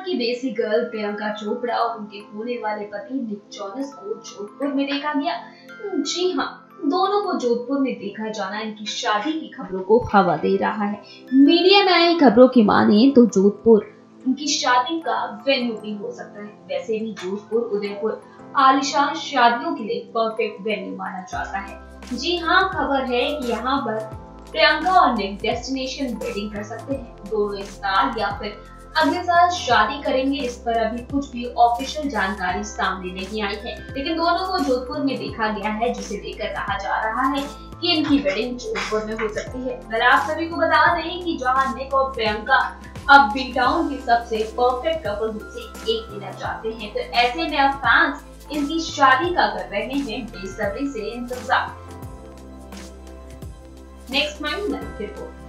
की बेसी गर्ल प्रियंका चोपड़ा और उनके होने वाले पति निक जोनस को जोधपुर में देखा गया। जी हाँ, दोनों को जोधपुर में देखा जाना इनकी शादी की खबरों को हवा दे रहा है। मीडिया में आई खबरों की माने तो जोधपुर उनकी शादी का वेन्यू भी हो सकता है। वैसे भी जोधपुर उदयपुर आलीशान शादियों के लिए परफेक्ट वेन्यू माना जाता है। जी हाँ, खबर है कि यहाँ पर प्रियंका और निक डेस्टिनेशन वेडिंग कर सकते हैं। दोनों इस साल या फिर अगले साल शादी करेंगे, इस पर अभी कुछ भी ऑफिशियल जानकारी सामने नहीं आई है, लेकिन दोनों को जोधपुर में देखा गया है, जिसे लेकर कहा जा रहा है कि इनकी वेडिंग जोधपुर में हो सकती है। अगर आप सभी को बता दें कि जहां निक और प्रियंका अब बी टाउन की सबसे परफेक्ट कपल में से एक देना चाहते हैं, तो ऐसे में अब फैंस इनकी शादी का कर रहे हैं बेसब्री से इंतजार। Next report.